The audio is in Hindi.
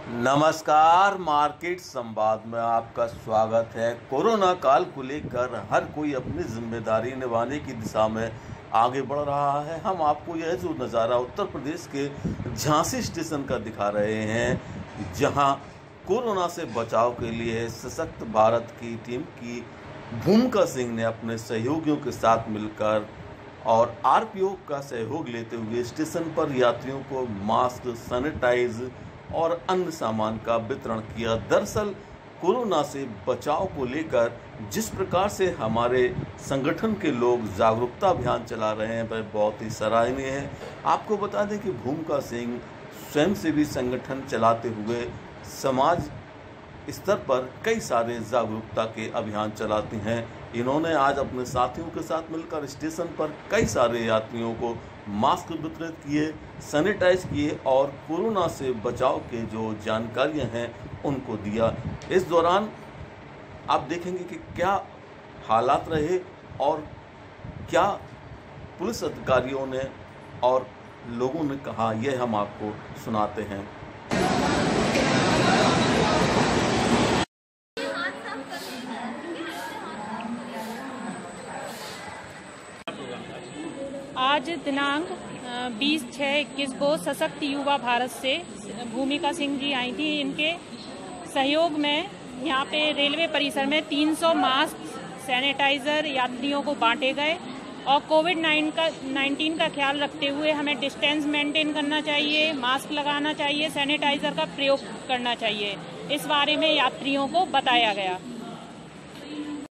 नमस्कार, मार्केट संवाद में आपका स्वागत है। कोरोना काल को लेकर हर कोई अपनी जिम्मेदारी निभाने की दिशा में आगे बढ़ रहा है। हम आपको यह जो नज़ारा उत्तर प्रदेश के झांसी स्टेशन का दिखा रहे हैं, जहां कोरोना से बचाव के लिए सशक्त भारत की टीम की भूमिका सिंह ने अपने सहयोगियों के साथ मिलकर और आरपीओ का सहयोग लेते हुए स्टेशन पर यात्रियों को मास्क, सैनिटाइज और अन्य सामान का वितरण किया। दरअसल कोरोना से बचाव को लेकर जिस प्रकार से हमारे संगठन के लोग जागरूकता अभियान चला रहे हैं वह बहुत ही सराहनीय है। आपको बता दें कि भूमिका सिंह स्वयंसेवी संगठन चलाते हुए समाज स्तर पर कई सारे जागरूकता के अभियान चलाती हैं। इन्होंने आज अपने साथियों के साथ मिलकर स्टेशन पर कई सारे यात्रियों को मास्क वितरित किए, सैनिटाइज किए और कोरोना से बचाव के जो जानकारियां हैं उनको दिया। इस दौरान आप देखेंगे कि क्या हालात रहे और क्या पुलिस अधिकारियों ने और लोगों ने कहा, यह हम आपको सुनाते हैं। आज दिनांक 20/6/21 को सशक्त युवा भारत से भूमिका सिंह जी आई थी। इनके सहयोग में यहाँ पे रेलवे परिसर में 300 मास्क, सैनिटाइजर यात्रियों को बांटे गए और कोविड-19 का ख्याल रखते हुए हमें डिस्टेंस मेंटेन करना चाहिए, मास्क लगाना चाहिए, सैनिटाइजर का प्रयोग करना चाहिए। इस बारे में यात्रियों को बताया गया।